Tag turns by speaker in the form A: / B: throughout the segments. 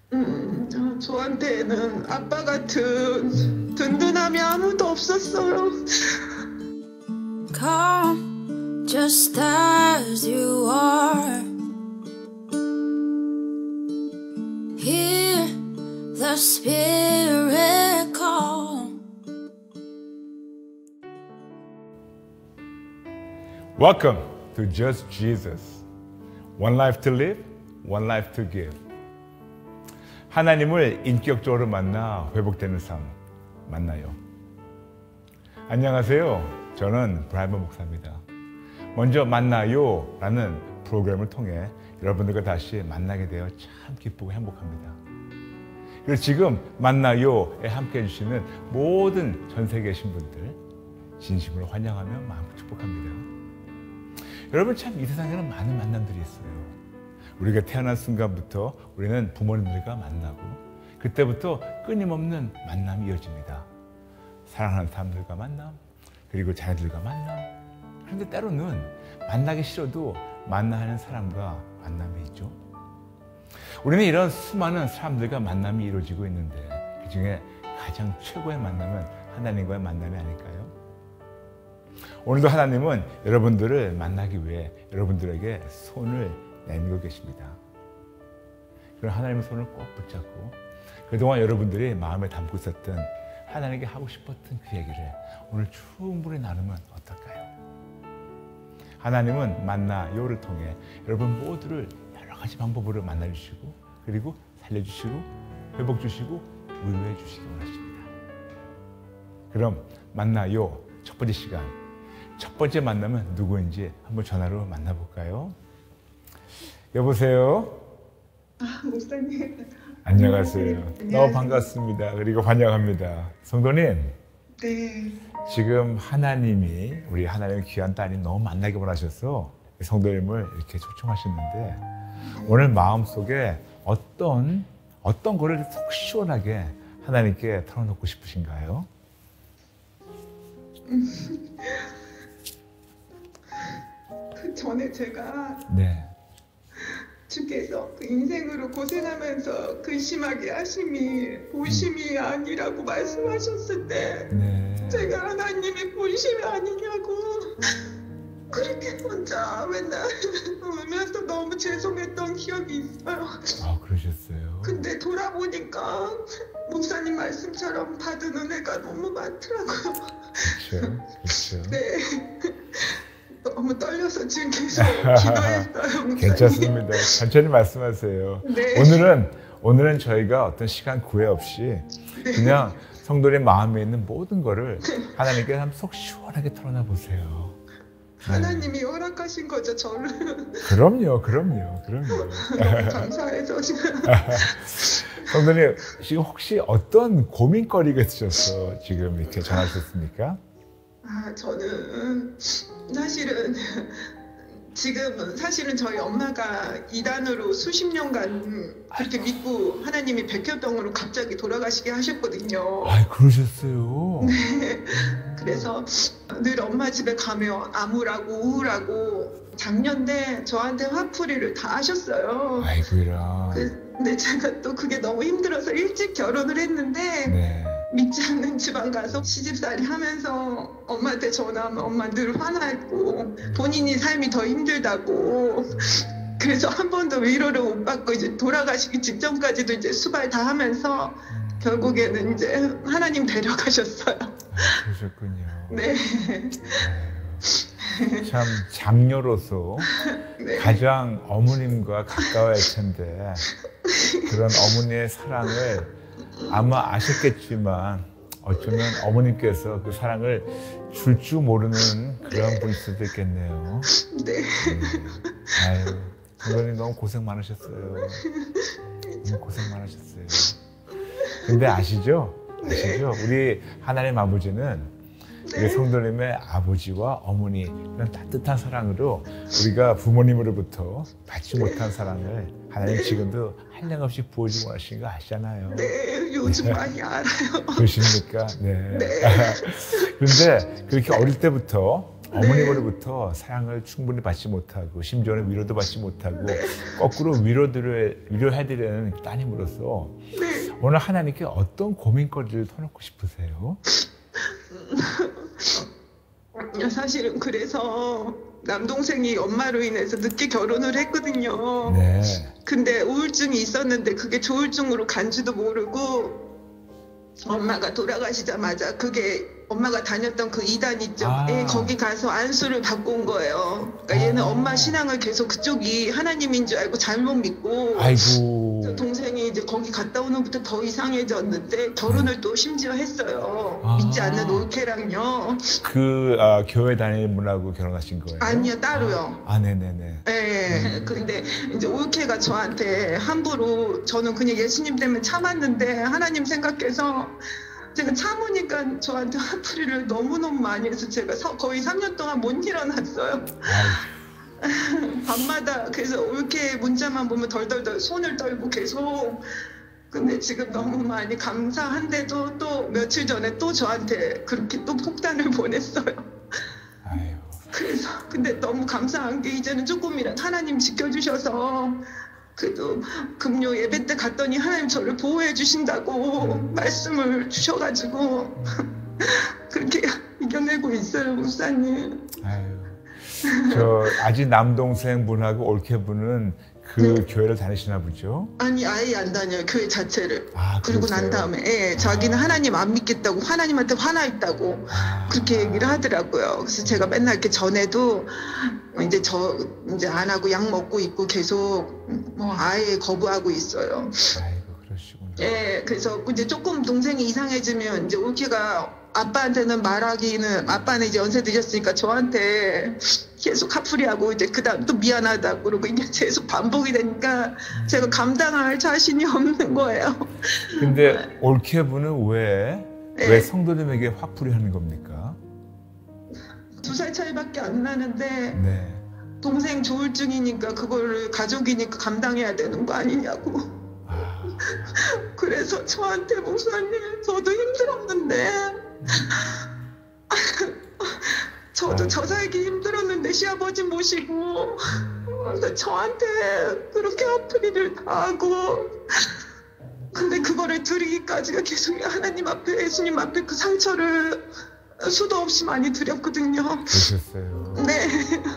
A: 저한테는 아빠 같은 든든함이 아무도 없었어요.
B: Come just as you are. Hear the Spirit call.
C: Welcome to Just Jesus. One life to live, one life to give. 하나님을 인격적으로 만나 회복되는 삶 만나요. 안녕하세요. 저는 브라이먼 목사입니다. 먼저 만나요 라는 프로그램을 통해 여러분들과 다시 만나게 되어 참 기쁘고 행복합니다. 그리고 지금 만나요에 함께 해주시는 모든 전 세계에 계신 분들 진심으로 환영하며 마음껏 축복합니다. 여러분, 참 이 세상에는 많은 만남들이 있어요. 우리가 태어난 순간부터 우리는 부모님들과 만나고 그때부터 끊임없는 만남이 이어집니다. 사랑하는 사람들과 만남, 그리고 자녀들과 만남. 그런데 때로는 만나기 싫어도 만나야 하는 사람과 만남이 있죠. 우리는 이런 수많은 사람들과 만남이 이루어지고 있는데 그 중에 가장 최고의 만남은 하나님과의 만남이 아닐까요? 오늘도 하나님은 여러분들을 만나기 위해 여러분들에게 손을 내밀고 계십니다. 그럼 하나님의 손을 꼭 붙잡고 그동안 여러분들이 마음에 담고 있었던 하나님께 하고 싶었던 그 얘기를 오늘 충분히 나누면 어떨까요? 하나님은 만나요를 통해 여러분 모두를 여러 가지 방법으로 만나주시고 그리고 살려주시고 회복주시고 위로해 주시기 원하십니다. 그럼 만나요 첫 번째 시간, 첫 번째 만남은 누구인지 한번 전화로 만나볼까요? 여보세요?
A: 목사님.
C: 안녕하세요. 너무 반갑습니다. 그리고 환영합니다. 성도님.
A: 네.
C: 지금 하나님이 우리 하나님 귀한 따님 너무 만나기 원하셔서 성도님을 이렇게 초청하셨는데 오늘 마음속에 어떤 거를 속 시원하게 하나님께 털어놓고 싶으신가요?
A: 그 전에 제가
C: 네.
A: 주께서 그 인생으로 고생하면서 근심하게 하심이 본심이 아니라고 말씀하셨을 때
C: 네.
A: 제가 하나님이 본심이 아니냐고 그렇게 혼자 맨날 울면서 너무 죄송했던 기억이 있어요.
C: 아, 그러셨어요?
A: 근데 돌아보니까 목사님 말씀처럼 받은 은혜가 너무 많더라고요.
C: 그렇죠.
A: 네. 너무 떨려서 지금 계속 기도했어요. 목사님.
C: 괜찮습니다. 천천히 말씀하세요.
A: 네.
C: 오늘은 저희가 어떤 시간 구애 없이 그냥 성도의 마음에 있는 모든 거를 하나님께 한번 속 시원하게 털어놔 보세요.
A: 하나님이 허락하신 거죠, 저를.
C: 그럼요.
A: 너무 감사해서 지금.
C: 성도님, 지금 혹시 어떤 고민거리가 있으셔서 지금 이렇게 전화하셨습니까?
A: 저는 사실은 저희 엄마가 이단으로 수십 년간 그렇게 믿고 하나님이 백혈병으로 갑자기 돌아가시게 하셨거든요.
C: 아, 그러셨어요?
A: 네. 그래서 늘 엄마 집에 가면 암울하고 우울하고 작년에 저한테 화풀이를 다 하셨어요.
C: 아이고야.
A: 근데 제가 또 그게 너무 힘들어서 일찍 결혼을 했는데
C: 네.
A: 믿지 않는 집안 가서 시집살이 하면서 엄마한테 전화하면 엄마 늘 화나고 본인이 삶이 더 힘들다고 그래서 한 번도 위로를 못 받고 이제 돌아가시기 직전까지도 이제 수발 다 하면서 결국에는 이제 하나님 데려가셨어요.
C: 그러셨군요.
A: 네.
C: 참 장녀로서
A: 네.
C: 가장 어머님과 가까워할 텐데 그런 어머니의 사랑을 아마 아셨겠지만 어쩌면 어머님께서 그 사랑을 줄 줄 모르는 그런 분일 수도 있겠네요.
A: 네.
C: 아유, 선생님 너무 고생 많으셨어요. 너무 고생 많으셨어요. 근데 아시죠? 우리 하나님 아버지는 우리 성도님의 아버지와 어머니 이런 따뜻한 사랑으로 우리가 부모님으로부터 받지 못한 사랑을 하나님 지금도 한량없이 부어주고 하시는 거 아시잖아요.
A: 네, 요즘 많이 알아요.
C: 그러십니까? 네.
A: 네.
C: 그런데 그렇게 어릴 때부터 어머님으로부터 사랑을 충분히 받지 못하고 심지어는 위로도 받지 못하고 거꾸로 위로해드리는 따님으로서 오늘 하나님께 어떤 고민거리를 터놓고 싶으세요?
A: 사실은 그래서 남동생이 엄마로 인해서 늦게 결혼을 했거든요.
C: 네.
A: 근데 우울증이 있었는데 그게 조울증으로 간지도 모르고 엄마가 돌아가시자마자 그게 엄마가 다녔던 그 이단 있죠. 거기 가서 안수를 받고 온 거예요. 그러니까 얘는 엄마 신앙을 계속 그쪽이 하나님인 줄 알고 잘못 믿고.
C: 아이고.
A: 동생이 이제 거기 갔다 오는 부터 더 이상해졌는데 결혼을 또 심지어 했어요. 믿지 않는 올케랑요.
C: 교회 다니는 분하고 결혼하신 거예요?
A: 아니요, 따로요.
C: 네네네.
A: 네. 근데 이제 올케가 저한테 함부로 저는 그냥 예수님 때문에 참았는데 하나님 생각해서 제가 참으니까 저한테 화풀이를 너무너무 많이 해서 제가 거의 3년 동안 못 일어났어요. 밤마다 그래서 올케 문자만 보면 덜덜덜 손을 떨고 계속. 근데 지금 너무 많이 감사한데도 또 며칠 전에 또 저한테 그렇게 또 폭탄을 보냈어요. 그래서 근데 너무 감사한 게 이제는 조금이라도 하나님 지켜주셔서 그래도 금요 예배 때 갔더니 하나님 저를 보호해 주신다고 말씀을 주셔가지고 그렇게 이겨내고 있어요, 목사님.
C: 저 아직 남동생 분하고 올케 분은 그 교회를 다니시나 보죠?
A: 아니, 아예 안 다녀요, 교회 자체를. 그리고
C: 그러세요?
A: 난 다음에 자기는 하나님 안 믿겠다고, 하나님한테 화나 있다고 그렇게 얘기를 하더라고요. 그래서 제가 맨날 이렇게 전에도 이제 안 하고 약 먹고 있고 계속 아예 거부하고 있어요.
C: 그러시구나.
A: 그래서 이제 조금 동생이 이상해지면 이제 올케가 아빠한테는 말하기는, 아빠는 이제 연세 드셨으니까 저한테 계속 화풀이하고 이제 그다음 또 미안하다고 그러고 이게 계속 반복이 되니까 제가 감당할 자신이 없는 거예요.
C: 근데 올케 분은 왜 성도님에게 화풀이 하는 겁니까?
A: 2살 차이밖에 안 나는데 동생 조울증이니까 그거를 가족이니까 감당해야 되는 거 아니냐고. 그래서 저한테 목사님 저도 힘들었는데 저도 저 살기 힘들었는데 시아버지 모시고 저한테 그렇게 화풀이를 다 하고 근데 그거를 드리기까지가 계속 하나님 앞에 예수님 앞에 그 상처를 수도 없이 많이 드렸거든요.
C: 그러셨어요.
A: 네.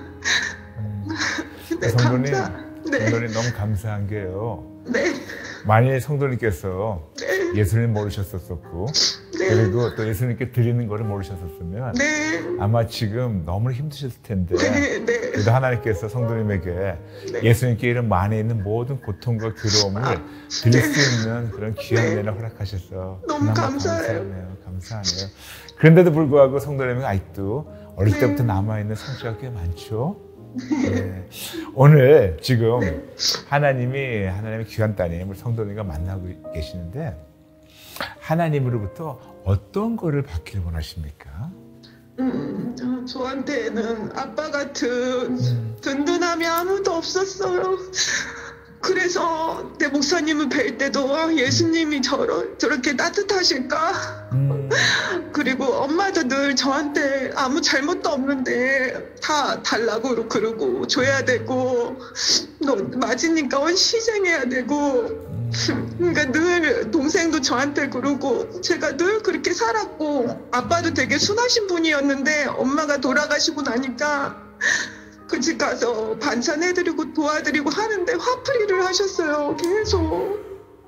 A: 근데
C: 성도님 너무 감사한 게요. 만일 성도님께서 예수님 모르셨었고 그리고 또 예수님께 드리는 거를 모르셨었으면 아마 지금 너무 힘드셨을 텐데 그래도 하나님께서 성도님에게 예수님께 이런 만에 있는 모든 고통과 괴로움을 드릴 수 있는 그런 귀한 은혜를 허락하셔서
A: 너무 감사해요.
C: 감사하네요. 그런데도 불구하고 성도님은 아직도 어릴 때부터 남아있는 상처가 꽤 많죠. 오늘 지금 하나님의 귀한 따님 성도님과 만나고 계시는데 하나님으로부터 어떤 거를 받기를 원하십니까?
A: 저한테는 아빠 같은 든든함이 아무도 없었어요. 그래서 내 목사님을 뵐 때도 예수님이 저렇게 따뜻하실까? 그리고 엄마도 늘 저한테 아무 잘못도 없는데 다 달라고 그러고 줘야 되고 너 맞으니까 희생해야 되고 그러니까 늘 동생도 저한테 그러고 제가 늘 그렇게 살았고 아빠도 되게 순하신 분이었는데 엄마가 돌아가시고 나니까 그 집 가서 반찬 해드리고 도와드리고 하는데 화풀이를 하셨어요, 계속.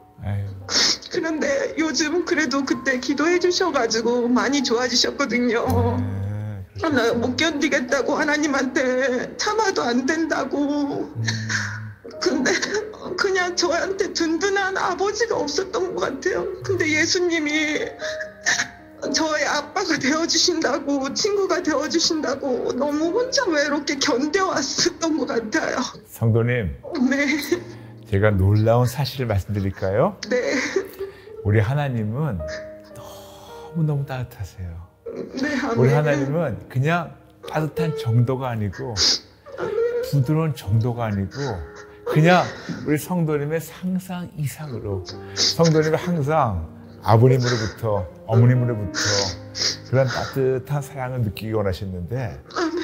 A: 그런데 요즘 그래도 그때 기도해 주셔가지고 많이 좋아지셨거든요. 나 못 견디겠다고 하나님한테 참아도 안 된다고. 근데 그냥 저한테 든든한 아버지가 없었던 것 같아요. 근데 예수님이 저의 아빠가 되어주신다고, 친구가 되어주신다고 너무 혼자 외롭게 견뎌왔었던 것 같아요.
C: 성도님, 제가 놀라운 사실을 말씀드릴까요? 우리 하나님은 너무너무 따뜻하세요. 우리 하나님은 그냥 따뜻한 정도가 아니고 부드러운 정도가 아니고 그냥 우리 성도님의 상상 이상으로 성도님은 항상 아버님으로부터 어머님으로부터 그런 따뜻한 사랑을 느끼기 원하셨는데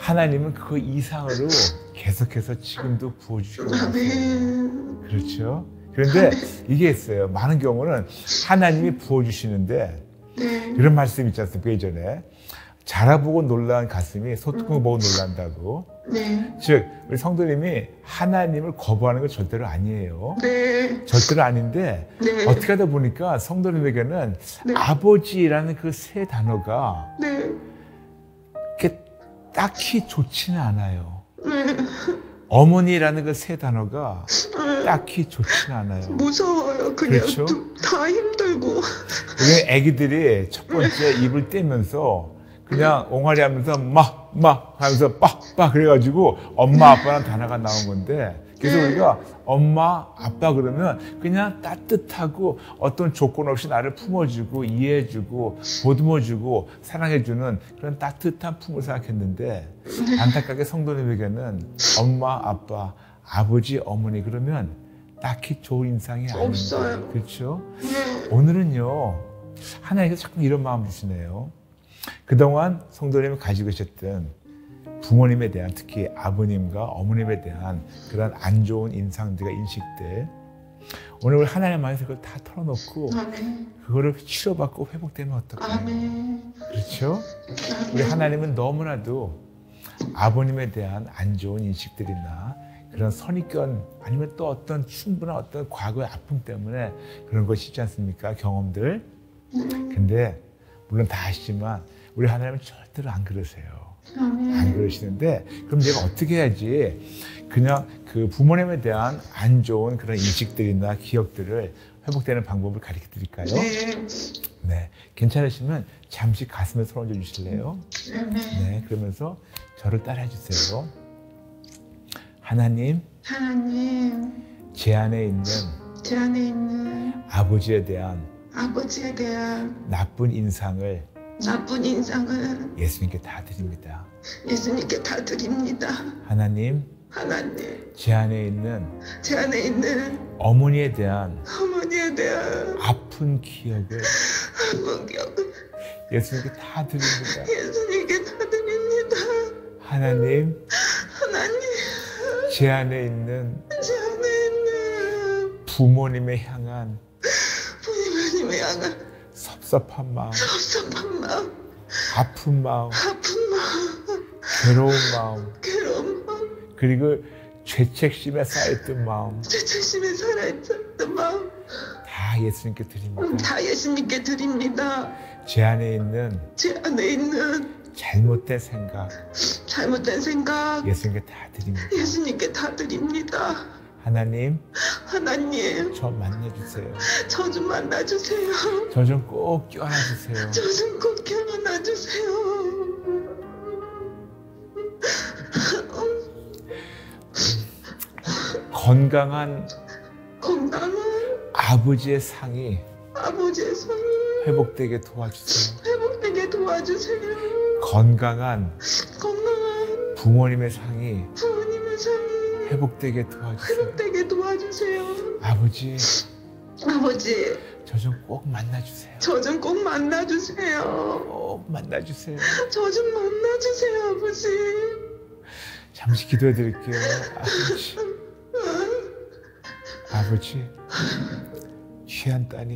C: 하나님은 그 이상으로 계속해서 지금도 부어주시고 계세요.
A: 아멘.
C: 그렇죠? 그런데 이게 있어요. 많은 경우는 하나님이 부어주시는데
A: 네.
C: 이런 말씀 있지 않습니까? 예전에 자라보고 놀란 가슴이 소뚜껑을 보고 놀란다고.
A: 네.
C: 즉 우리 성도님이 하나님을 거부하는 건 절대로 아니에요.
A: 네.
C: 절대로 아닌데
A: 네.
C: 어떻게 하다 보니까 성도님에게는
A: 네.
C: 아버지라는 그 세 단어가
A: 네.
C: 이렇게 딱히 좋지는 않아요.
A: 네.
C: 어머니라는 그 세 단어가 딱히 좋지는 않아요.
A: 무서워요. 그냥
C: 그렇죠?
A: 다 힘들고.
C: 우리 애기들이 첫 번째 입을 떼면서 그냥 옹알이 하면서 마 하면서 빠 그래가지고 엄마 아빠라는 단어가 나온 건데 그래서 우리가 엄마 아빠 그러면 그냥 따뜻하고 어떤 조건 없이 나를 품어주고 이해해주고 보듬어주고 사랑해주는 그런 따뜻한 품을 생각했는데 안타깝게 성도님에게는 엄마 아빠 아버지 어머니 그러면 딱히 좋은 인상이 아닌데
A: 없어요.
C: 그렇죠?
A: 네.
C: 오늘은요 하나님께서 자꾸 이런 마음 주시네요. 그동안 성도님이 가지고 계셨던 부모님에 대한 특히 아버님과 어머님에 대한 그런 안 좋은 인상들과 인식들 오늘 우리 하나님 안에서 그걸 다 털어놓고
A: 아멘.
C: 그거를 치료받고 회복되면 어떨까요?
A: 아멘.
C: 그렇죠? 우리 하나님은 너무나도 아버님에 대한 안 좋은 인식들이나 그런 선입견 아니면 또 어떤 충분한 어떤 과거의 아픔 때문에 그런 것이 있지 않습니까? 경험들. 근데 물론 다 아시지만 우리 하나님은 절대로 안 그러세요. 안 그러시는데 그럼 내가 어떻게 해야지 그냥 그 부모님에 대한 안 좋은 그런 인식들이나 기억들을 회복되는 방법을 가르쳐 드릴까요?
A: 네.
C: 네. 괜찮으시면 잠시 가슴에 손 얹어 주실래요? 네. 그러면서 저를 따라해 주세요. 하나님, 제 안에 있는
A: 제 안에 있는
C: 아버지에 대한
A: 아버지에 대한
C: 나쁜 인상을
A: 나쁜 인상을
C: 예수님께 다 드립니다.
A: 예수님께 다 드립니다.
C: 하나님,
A: 제
C: 안에 있는 어머니에 대한
A: 어머니에 대한
C: 아픈 기억을
A: 아픈 기억을
C: 예수님께 다 드립니다.
A: 예수님께 다 드립니다.
C: 하나님, 제 안에 있는
A: 제 안에 있는
C: 부모님에 향한
A: 부모님을 향한
C: 섭섭한 마음,
A: 아픈 마음,
C: 괴로운 마음, 그리고 죄책심에 쌓였던 마음
A: 죄책심에 살아있었던 마음
C: 다 예수님께 드립니다.
A: 다 예수님께 드립니다.
C: 제 안에 있는 잘못된 생각 예수님께 다 드립니다.
A: 예수님께 다 드립니다.
C: 하나님,
A: 저
C: 만나주세요.
A: 저 좀 만나주세요.
C: 저 좀 꼭 껴안아주세요.
A: 저 좀 꼭 껴안아주세요.
C: 건강한 아버지의 상이 회복되게 도와주세요. 건강한 부모님의 상이 회복되게 도와주세요. 아버지, 저 좀 꼭 만나주세요.
A: 꼭 만나주세요.
C: 저 좀 만나주세요,
A: 아버지.
C: 잠시 기도해 드릴게요. 아버지, 귀한 따님.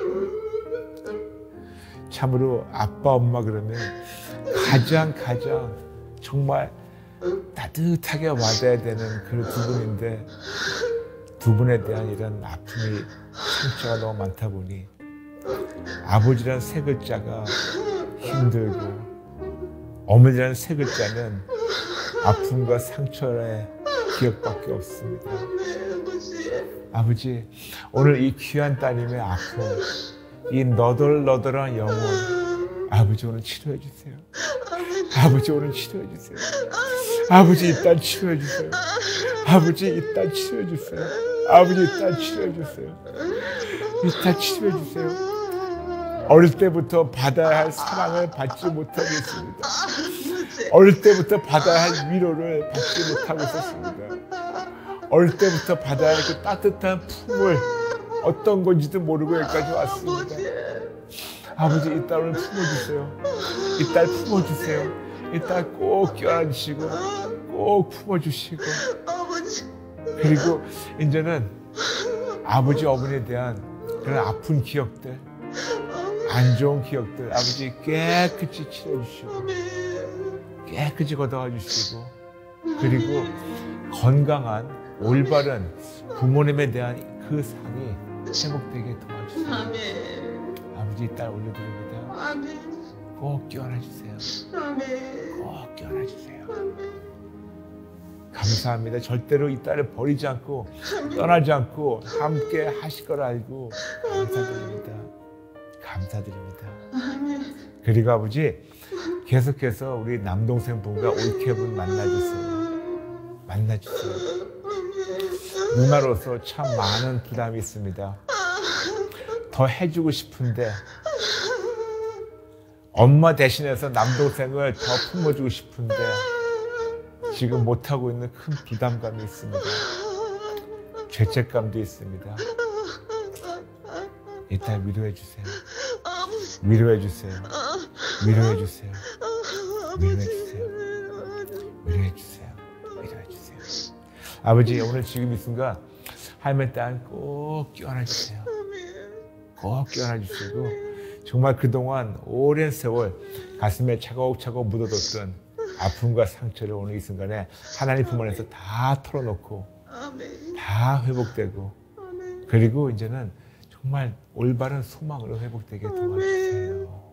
C: 참으로 아빠, 엄마 그러면 가장 정말 따뜻하게 와닿아야 되는 그 두 분인데 두 분에 대한 이런 아픔이 상처가 너무 많다 보니 아버지라는 세 글자가 힘들고 어머니라는 세 글자는 아픔과 상처의 기억밖에 없습니다. 아버지, 오늘 이 귀한 따님의 아픔, 이 너덜너덜한 영혼 아버지 오늘 치료해 주세요. 아버지 오늘 치료해 주세요. 아버지 이 딸 치료해 주세요. 아버지 이 딸 치료해 주세요. 아버지 이 딸 치료해 주세요. 이 딸 치료해 주세요. 어릴 때부터 받아야 할 사랑을 받지 못하고 있습니다. 어릴 때부터 받아야 할 위로를 받지 못하고 있었습니다. 어릴 때부터 받아야 할 그 따뜻한 품을 어떤 건지도 모르고 여기까지 왔습니다. 아버지 이 딸을 품어주세요. 이 딸 품어주세요. 이 딸 꼭 껴안으시고 꼭 품어주시고
A: 아버지.
C: 그리고 이제는 아버지 어머니에 대한 그런 아픈 기억들 안 좋은 기억들 아버지 깨끗이 치료해주시고
A: 아멘.
C: 깨끗이 걷어가 주시고 그리고 건강한 올바른 부모님에 대한 그 상이 회복되게 도와주세요.
A: 아멘.
C: 아버지 이 딸 올려드립니다.
A: 아멘.
C: 꼭 껴안아주세요.
A: 아멘.
C: 꼭 껴안아주세요.
A: 아멘.
C: 감사합니다. 절대로 이 딸을 버리지 않고 떠나지 않고 함께 하실 걸 알고 감사드립니다. 감사드립니다.
A: 아멘.
C: 그리고 아버지 계속해서 우리 남동생분과 올케분 만나주세요. 만나주세요. 누나로서 참 많은 부담이 있습니다. 더 해주고 싶은데 엄마 대신해서 남동생을 더 품어주고 싶은데 지금 못하고 있는 큰 부담감이 있습니다. 죄책감도 있습니다. 이따 위로해 주세요. 위로해 주세요. 위로해 주세요. 위로해 주세요. 위로해 주세요. 위로해 주세요. 아버지 오늘 지금 이 순간 할머니 딸 꼭 껴안아 주세요. 꼭 껴안아 주시고 정말 그동안 오랜 세월 가슴에 차곡차곡 묻어뒀던 아픔과 상처를 오늘 이 순간에 하나님 품 안에서 다 털어놓고 다 회복되고 그리고 이제는 정말 올바른 소망으로 회복되게 도와주세요.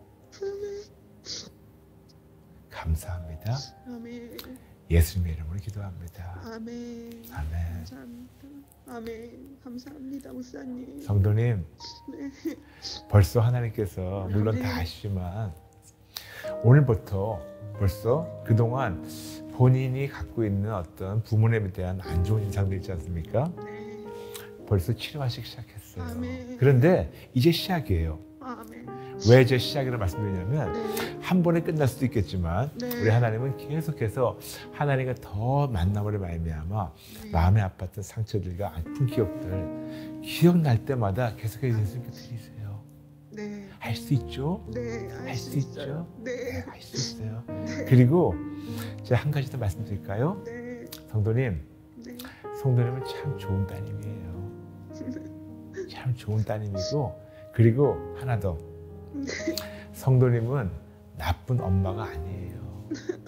C: 감사합니다. 예수님의 이름으로 기도합니다.
A: 아멘.
C: 아멘.
A: 감사합니다. 아멘. 감사합니다, 목사님.
C: 성도님,
A: 네.
C: 벌써 하나님께서 물론 다 아시지만 오늘부터 벌써 그동안 본인이 갖고 있는 어떤 부모님에 대한 안 좋은 인상들 있지 않습니까?
A: 네.
C: 벌써 치료하시기 시작했어요.
A: 아멘.
C: 그런데 이제 시작이에요.
A: 아멘.
C: 왜 이제 시작이라고 말씀드리냐면
A: 네.
C: 한 번에 끝날 수도 있겠지만
A: 네.
C: 우리 하나님은 계속해서 하나님과 더 만남으로 말미암아
A: 네.
C: 마음에 아팠던 상처들과 아픈 기억들 기억날 때마다 계속해서 예수님께 드리세요.
A: 네.
C: 할 수 있죠?
A: 네.
C: 할 수 있죠?
A: 네.
C: 할 수 있어요. 그리고 제가 한 가지 더 말씀드릴까요?
A: 네.
C: 성도님,
A: 네.
C: 성도님은 참 좋은 따님이에요. 참 좋은 따님이고 그리고 하나 더 성도님은 나쁜 엄마가 아니에요.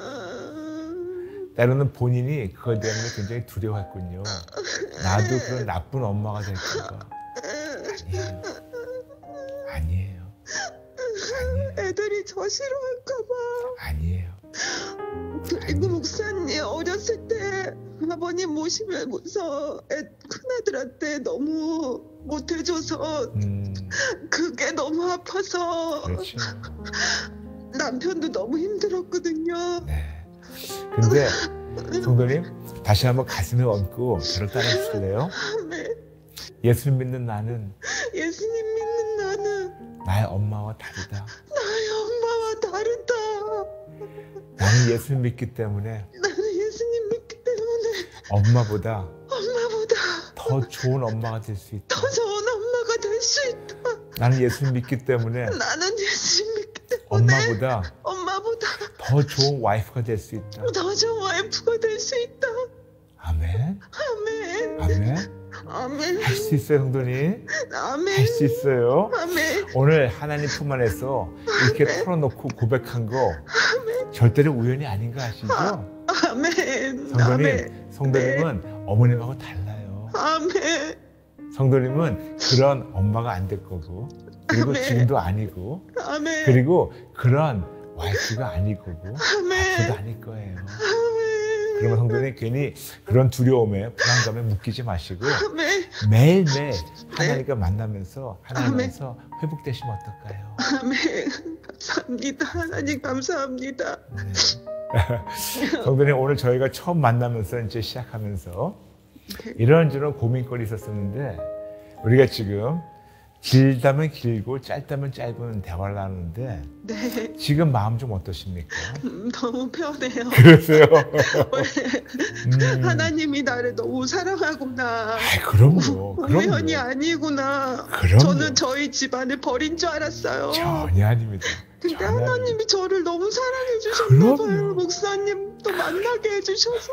C: 때로는 본인이 그것 때문에 굉장히 두려워했군요. 나도 그런 나쁜 엄마가 될까 봐. 아니에요. 아니에요. 아니에요.
A: 애들이 저 싫어할까봐.
C: 아니에요.
A: 그리고 목사님 어렸을 때 아버님 모시면서 큰아들한테 너무 못해줘서 그게 너무 아파서
C: 그렇죠.
A: 남편도 너무 힘들었거든요.
C: 네. 근데 성도님 다시 한번 가슴에 얹고 저를 따라주실래요?
A: 네.
C: 예수님 믿는 나는
A: 예수님 믿는 나는
C: 나의 엄마와 다르다.
A: 나의 엄마와 다르다.
C: 나는 예수님 믿기 때문에
A: 나는 예수님 믿기 때문에
C: 엄마보다
A: 더
C: 좋은 엄마가 될 수 있다.
A: 좋은 엄마가 될 수 있다.
C: 나는 예수님 믿기 때문에
A: 나는 예수님 믿기 때문에 엄마보다
C: 더 좋은 와이프가 될 수 있다.
A: 더 좋은 와이프가 될 수 있다.
C: 아멘.
A: 아멘.
C: 아멘.
A: 아멘.
C: 할 수 있어요, 성도님.
A: 아멘.
C: 할 수 있어요.
A: 아멘.
C: 오늘 하나님 품 안에서 이렇게 털어놓고 고백한 거 절대로 우연이 아닌 거 아시죠?
A: 아멘.
C: 성도님, 성도님은 어머님하고 달라요.
A: 아멘.
C: 성도님은 그런 엄마가 안 될 거고 그리고
A: 아멘.
C: 지금도 아니고
A: 아멘.
C: 그리고 그런 와이프가 아닐 거고
A: 아멘.
C: 앞으로도 아닐 거예요.
A: 아멘.
C: 그러면 성도님 괜히 그런 두려움에 불안감에 묶이지 마시고
A: 아멘.
C: 매일매일 하나님과 만나면서 하나님께서 회복되시면 어떨까요?
A: 아멘. 감사합니다. 하나님 감사합니다.
C: 네. 성도님 오늘 저희가 처음 만나면서 이제 시작하면서 이런저런 고민거리 있었었는데 우리가 지금 길다면 길고 짧다면 짧은 대화를 나누는데
A: 네,
C: 지금 마음 좀 어떠십니까?
A: 너무 편해요.
C: 그러세요?
A: 하나님이 나를 너무 사랑하구나.
C: 그럼요.
A: 우연이
C: 그럼요.
A: 아니구나.
C: 그럼요.
A: 저는 저희 집안을 버린 줄 알았어요.
C: 전혀 아닙니다.
A: 근데
C: 전혀 아닙니다.
A: 하나님이 저를 너무 사랑해 주셨나
C: 그럼요.
A: 봐요. 목사님도 만나게 해주셔서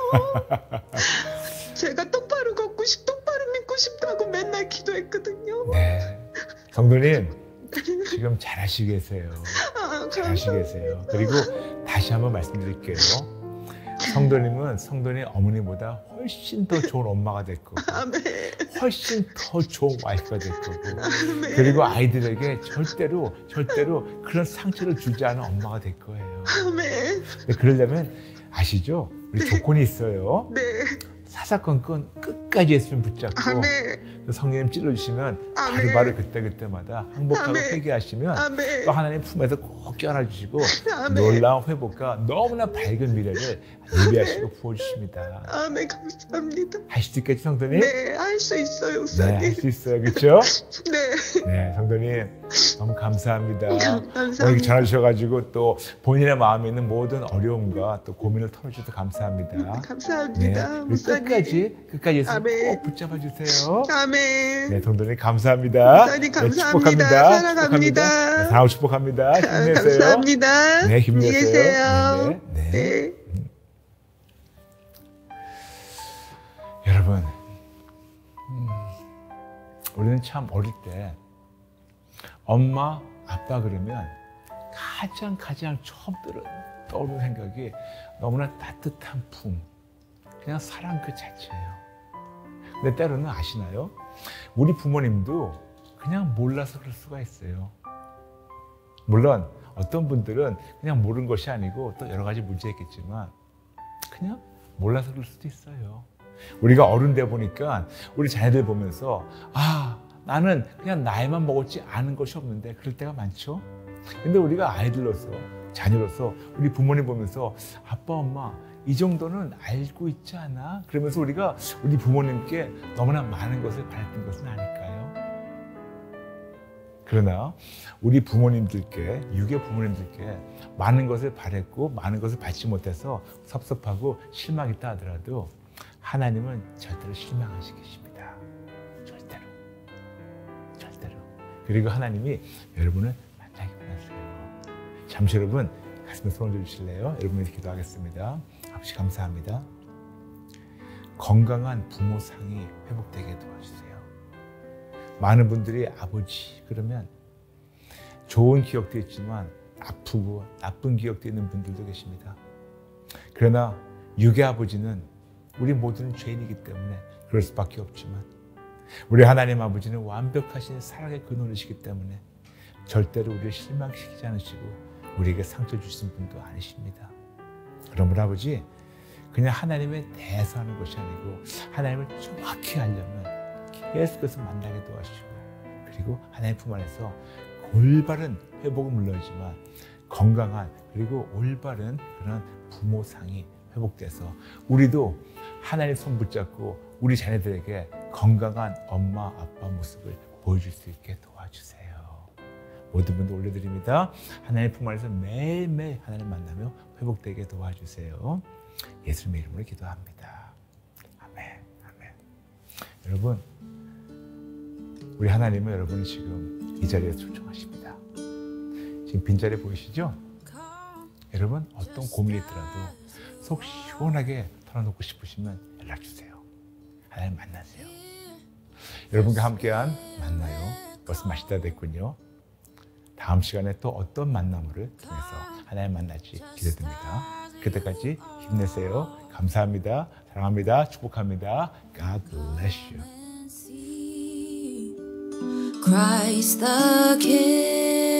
A: 제가 똑바로 걷고 똑바로 믿고 싶다고 맨날 기도했거든요.
C: 네. 성도님, 지금 잘하시고 계세요.
A: 아,
C: 잘하시고 계세요. 그리고 다시 한번 말씀드릴게요. 성도님은 성도님 어머니보다 훨씬 더 좋은 엄마가 될 거고,
A: 아멘.
C: 훨씬 더 좋은 와이프가 될 거고,
A: 아멘.
C: 그리고 아이들에게 절대로 그런 상처를 주지 않은 엄마가 될 거예요.
A: 아멘.
C: 근데 그러려면 아시죠? 우리 조건이 있어요.
A: 네.
C: 사사건건 끝까지 예수님 붙잡고
A: 아멘.
C: 성령님 찔러주시면
A: 아멘.
C: 바로 그때마다 항복하고
A: 아멘.
C: 회개하시면
A: 아멘.
C: 또 하나님 품에서 꼭 껴안아주시고
A: 아멘.
C: 놀라운 회복과 너무나 밝은 미래를 예비하시고 부어주십니다.
A: 아멘. 감사합니다.
C: 할 수 있겠죠, 성도님?
A: 네, 할 수 있어요,
C: 네,
A: 목사님.
C: 할 수 있어요. 그렇죠?
A: 네.
C: 네, 성도님 너무 감사합니다.
A: 감사합니다.
C: 오늘 전화 주셔가지고 또 본인의 마음에 있는 모든 어려움과 또 고민을 털어주셔서 감사합니다.
A: 감사합니다,
C: 네,
A: 목사님.
C: 끝까지 예수님
A: 아멘.
C: 꼭 붙잡아 주세요.
A: 아멘.
C: 네, 성도님 감사합니다.
A: 목사님
C: 네,
A: 감사합니다.
C: 축복합니다.
A: 사랑합니다.
C: 네, 사랑하고 축복합니다. 힘내세요.
A: 감사합니다.
C: 네, 힘내세요.
A: 안녕히 계세요.
C: 네, 네.
A: 네.
C: 여러분, 우리는 참 어릴 때 엄마, 아빠 그러면 가장 처음 떠오르는 생각이 너무나 따뜻한 품, 그냥 사랑 그 자체예요. 근데 때로는 아시나요? 우리 부모님도 그냥 몰라서 그럴 수가 있어요. 물론 어떤 분들은 그냥 모르는 것이 아니고 또 여러 가지 문제가 있겠지만 그냥 몰라서 그럴 수도 있어요. 우리가 어른 돼 보니까 우리 자녀들 보면서 나는 그냥 나이만 먹었지 아는 것이 없는데 그럴 때가 많죠. 근데 우리가 아이들로서 자녀로서 우리 부모님 보면서 아빠 엄마 이 정도는 알고 있지 않아? 그러면서 우리가 우리 부모님께 너무나 많은 것을 바랬던 것은 아닐까요? 그러나 우리 부모님들께, 유괴 부모님들께 많은 것을 바랬고 많은 것을 받지 못해서 섭섭하고 실망했다 하더라도 하나님은 절대로 실망하지 계십니다. 절대로. 그리고 하나님이 여러분을 만나게 원하세요. 잠시 여러분 가슴에 손을 얹어주실래요? 여러분에게 기도하겠습니다. 아버지 감사합니다. 건강한 부모 상이 회복되게 도와주세요. 많은 분들이 아버지 그러면 좋은 기억도 있지만 아프고 나쁜 기억도 있는 분들도 계십니다. 그러나 유괴 아버지는 우리 모두는 죄인이기 때문에 그럴 수밖에 없지만 우리 하나님 아버지는 완벽하신 사랑의 근원이시기 때문에 절대로 우리를 실망시키지 않으시고 우리에게 상처 주신 분도 아니십니다. 그러므로 아버지 그냥 하나님에 대해서 하는 것이 아니고 하나님을 정확히 알려면 계속해서 만나게 도와주시고 그리고 하나님 품 안에서 올바른 회복은 물론이지만 건강한 그리고 올바른 그런 부모상이 회복돼서 우리도 하나님 손 붙잡고 우리 자녀들에게 건강한 엄마 아빠 모습을 보여줄 수 있게 도와주세요. 모든 분들 올려드립니다. 하나님 품 안에서 매일매일 하나님 만나며 회복되게 도와주세요. 예수님의 이름으로 기도합니다. 아멘. 여러분 우리 하나님은 여러분을 지금 이 자리에 초청하십니다. 지금 빈자리 보이시죠? 여러분 어떤 고민이 있더라도 속 시원하게 털어놓고 싶으시면 연락주세요. 하나님 만나세요. 여러분과 함께한 만나요. 벌써 맛있다 됐군요. 다음 시간에 또 어떤 만남을 통해서 하나님 만날지 기대됩니다. 그때까지 힘내세요. 감사합니다. 사랑합니다. 축복합니다. God bless you.
B: Christ the King.